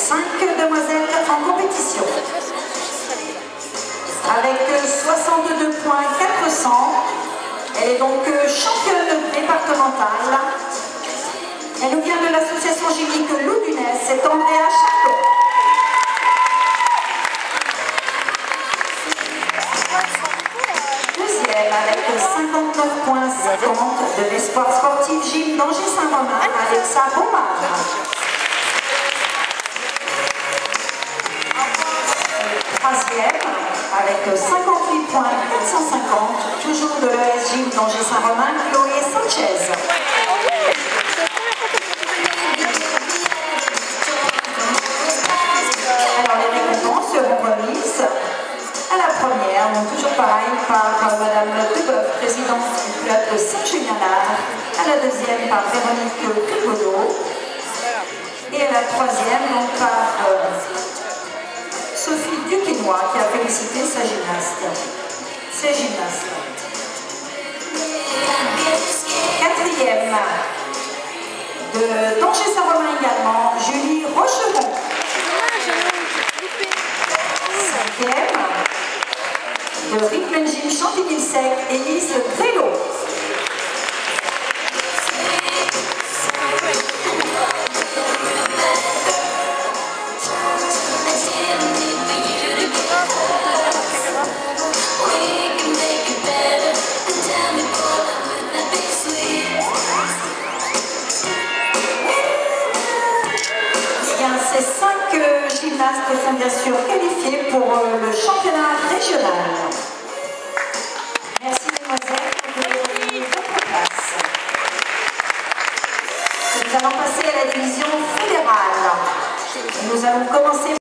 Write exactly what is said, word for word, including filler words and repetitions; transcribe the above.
cinq demoiselles en compétition. Avec soixante-deux points quatre cents, elle est donc championne départementale. Elle nous vient de l'association gymnique Loudunès, c'est Andrea Chardon. Deuxième avec cinquante-neuf points cinquante de l'espoir sportif gym d'Angers-Saint-Romain, Alexa Bombard. Troisième avec cinquante-huit points quatre cent cinquante, toujours de l'E S Gym d'Angers-Saint-Romain, Chloé Sanchez. Alors les récompenses seront remises à la première, donc toujours pareil, par Madame Deboeuf, présidente du club de Saint-Julien-Lard, à la deuxième par Véronique Rigaudot, et à la troisième donc par euh, Sophie Duquesnoy, qui a félicité sa gymnaste, ses gymnastes. Quatrième, de d'Angers-Saint-Romain également, Julie Rocheron. Cinquième, de Rickman Gym Chantilly-Sec, Élise Grélo. Ces cinq euh, gymnastes sont bien sûr qualifiés pour euh, le championnat régional. Merci mesdemoiselles pour votre place. Nous allons passer à la division fédérale. Nous allons commencer